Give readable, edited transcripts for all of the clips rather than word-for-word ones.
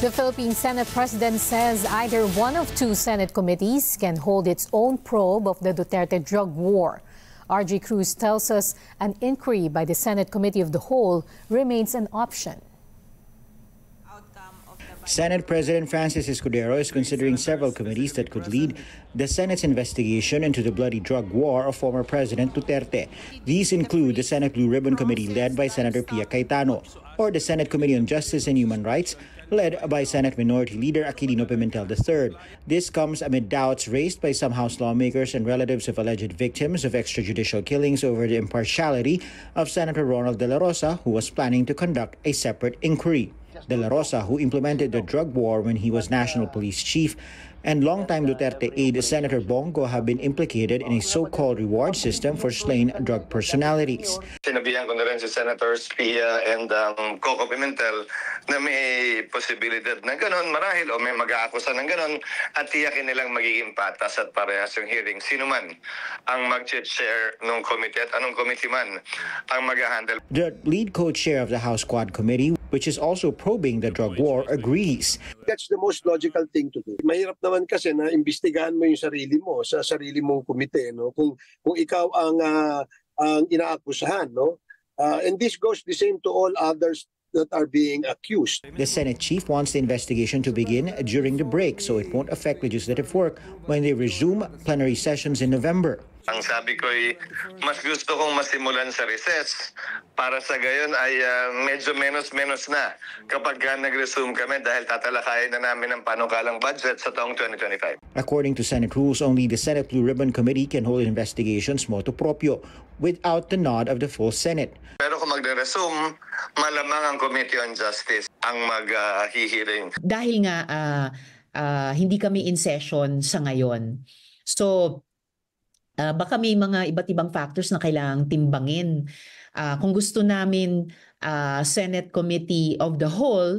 The Philippine Senate President says either one of two Senate committees can hold its own probe of the Duterte drug war. RG Cruz tells us an inquiry by the Senate Committee of the Whole remains an option. Senate President Francis Escudero is considering several committees that could lead the Senate's investigation into the bloody drug war of former President Duterte. These include the Senate Blue Ribbon Committee led by Senator Pia Cayetano, or the Senate Committee on Justice and Human Rights led by Senate Minority Leader Aquilino Pimentel III. This comes amid doubts raised by some House lawmakers and relatives of alleged victims of extrajudicial killings over the impartiality of Senator Ronald De La Rosa, who was planning to conduct a separate inquiry. De La Rosa, who implemented the drug war when he was National Police Chief, and longtime Duterte aide Senator Bongo have been implicated in a so-called reward system for slain drug personalities. Sinabihan ko na rin si Senators Pia and Coco Pimentel na may posibilidad na gano'n marahil o may mag-aakusa ng gano'n at tiyakin nilang magiging patas at parehas yung hearing. Sino man ang mag-chair ng committee at anong committee man ang mag-handle. The lead co-chair of the House Quad Committee, which is also probing the drug war, agrees. That's the most logical thing to do. Mahirap naman kasi na imbestigahan mo yung sarili mo sa sarili mong komite, no? Kung ikaw ang inaakusahan, no? And this goes the same to all others that are being accused. The Senate chief wants the investigation to begin during the break so it won't affect legislative work when they resume plenary sessions in November. Ang sabi ko ay mas gusto kong masimulan sa recess para sa gayon ay medyo menos na kapag nag-resume kami dahil tatalakayin na namin ang panukalang budget sa taong 2025. According to Senate rules, only the Senate Blue Ribbon Committee can hold investigations motu proprio without the nod of the full Senate. Pero kung mag-resume, malamang ang Committee on Justice ang mag-hihiring. Dahil nga hindi kami in session sa ngayon. So baka may mga iba't ibang factors na kailangang timbangin. Kung gusto namin Senate Committee of the Whole,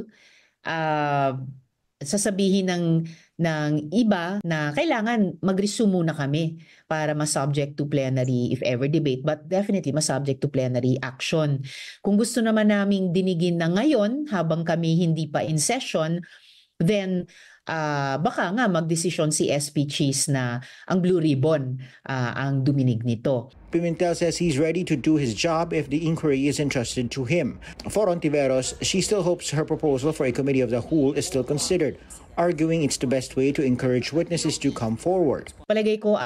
sasabihin ng iba na kailangan mag-resume muna kami para ma-subject to plenary if ever debate, but definitely ma-subject to plenary action. Kung gusto naman naming dinigin na ngayon habang kami hindi pa in session, then baka nga magdesisyon si SP Cheese na ang Blue Ribbon ang duminig nito. Pimentel says he's ready to do his job if the inquiry is entrusted to him. For Ontiveros, she still hopes her proposal for a committee of the whole is still considered, arguing it's the best way to encourage witnesses to come forward. Palagay ko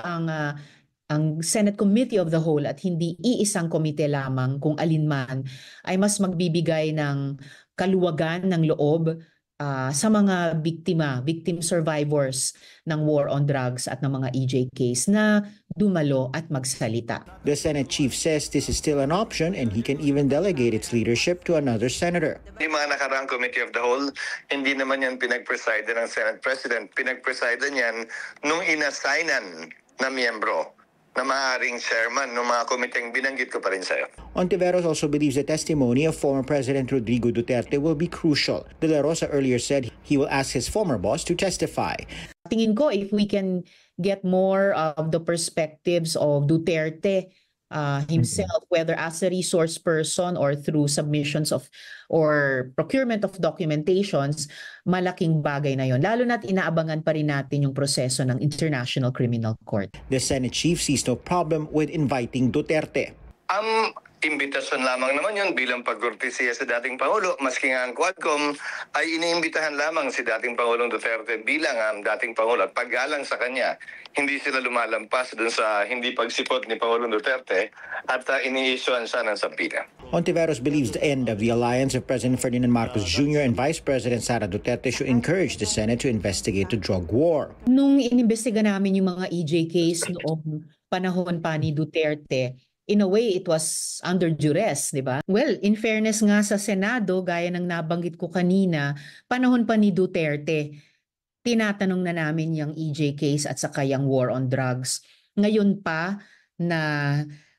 ang Senate Committee of the Whole at hindi iisang komite lamang kung alinman ay mas magbibigay ng kaluwagan ng loob sa mga victim survivors ng war on drugs at ng mga EJ case na dumalo at magsalita. The Senate chief says this is still an option and he can even delegate its leadership to another senator. Yung mga nakaraang Committee of the Whole, hindi naman yan pinag-preside ng Senate President. Pinag-preside yan nung inassignan na miyembro na maaaring chairman ng mga komiteng binanggit ko pa rin sa'yo. Ontiveros also believes the testimony of former President Rodrigo Duterte will be crucial. De La Rosa earlier said he will ask his former boss to testify. Tingin ko if we can get more of the perspectives of Duterte himself, whether as a resource person or through submissions of or procurement of documentations, malaking bagay na yon. Lalo na't inaabangan pa rin natin yung proseso ng International Criminal Court. The Senate chief sees no problem with inviting Duterte. Imbitasyon lamang naman yun bilang pagkortesiya sa dating Pangulo, maski nga ang Quadcom ay iniimbitahan lamang si dating Pangulong Duterte bilang dating Pangulo at paggalang sa kanya. Hindi sila lumalampas dun sa hindi pagsipot ni Pangulong Duterte at iniissuean siya ng sampina. Ontiveros believes the end of the alliance of President Ferdinand Marcos Jr. and Vice President Sara Duterte should encourage the Senate to investigate the drug war. Nung inimbestiga namin yung mga EJ case noong panahon pa ni Duterte, in a way, it was under duress, di ba? Well, in fairness nga sa Senado, gaya ng nabanggit ko kanina, panahon pa ni Duterte, tinatanong na namin yung EJ case at saka yung war on drugs. Ngayon pa na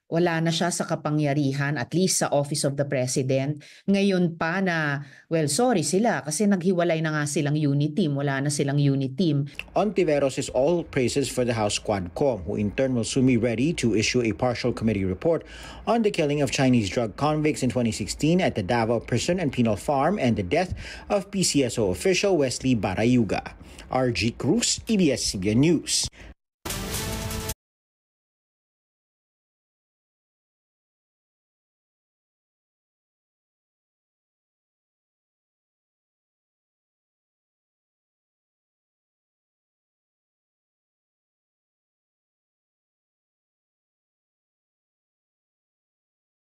wala na siya sa kapangyarihan, at least sa Office of the President. Ngayon pa na, well, sorry sila kasi naghiwalay na nga silang unit team. Wala na silang unit team. Ontiveros is all praises for the House Quadcom, who in turn will soon be ready to issue a partial committee report on the killing of Chinese drug convicts in 2016 at the Davao Prison and Penal Farm and the death of PCSO official Wesley Barayuga. RG Cruz, ABS-CBN News.